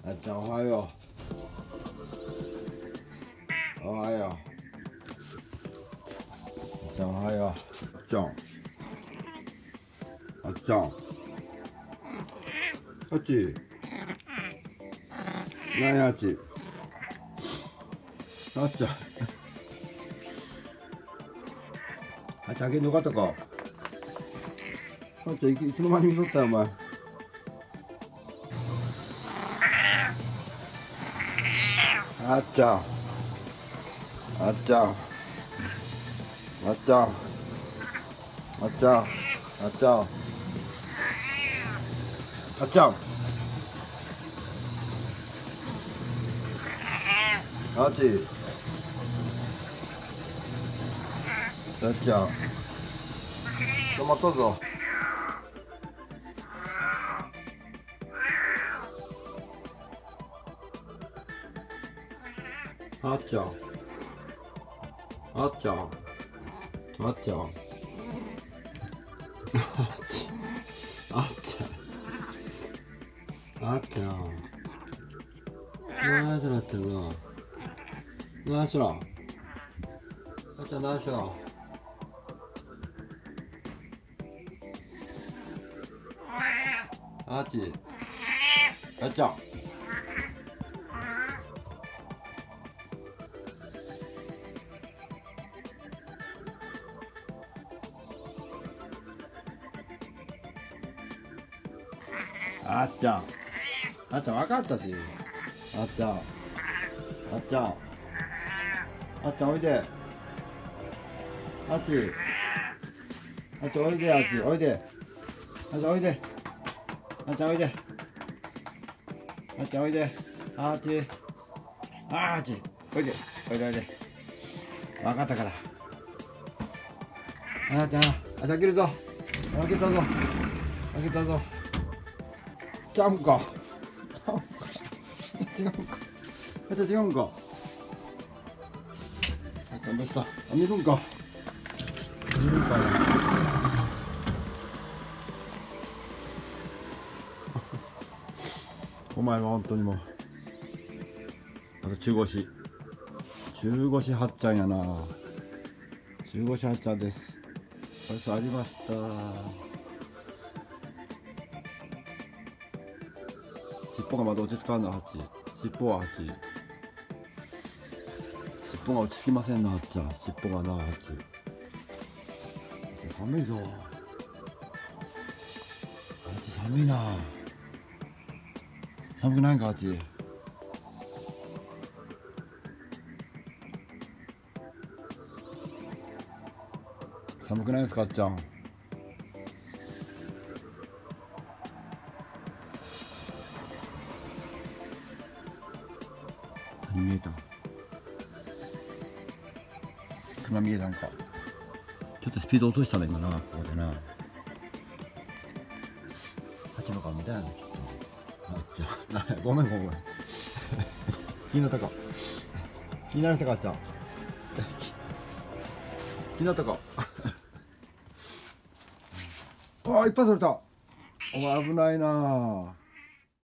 あっちゃんおはよう。おはよう。あっちゃんおはよう。あっちゃん。あっちゃん。あっち。なにあっち。あっちゃん。あっちゃん開けんのかとか。あっちゃんいつの間に見とったよお前。あっちゃん。あっちゃん。あっちゃん。あっちゃん。あっちゃん。あっちゃん。あっち。あっちゃん。止まったぞ。あっちゃん。あっちゃん。あっちゃん。あっち。あっちゃん。あっちゃん。何しろやってるな。何しろ。あっちゃん何しろ。あっち。あっちゃん。あっちゃん。あっちゃん分かったし。あっちゃん。あっちゃん。あっちゃんおいで。あっち。あっちおいで。あっちおいで。あっちおいで。あっちゃんおいで。あっちゃんおいで。あっち。あっち。おいで。おいでおいで。分かったから。あっちゃん。あっちゃん開けるぞ。開けたぞ。開けたぞ。ちゃうんか。違うんか。あっちゃん違うんか。あっちゃんどうした。見るんか。見るんかな。お前は本当にもう。あと中腰。中腰はっちゃんやな。中腰はっちゃんです。おやつありました。尻尾がまだ落ち着かんな、ハチ。尻尾はハチ。尻尾が落ち着きませんな、ハチちゃん。尻尾がな、ハチ。寒いぞ。ハチ寒いな。寒くないんか、ハチ。寒くないですか、ハチちゃん。何見えた。熊見えたんか。ちょっとスピード落としたね今な、ここでな。ハチの顔見たやん、きっと。あっちゃん。ごめんごめん。気になったか。気になりましたか、あっちゃん。気になったか。ああ、いっぱい取れた。お前危ないな。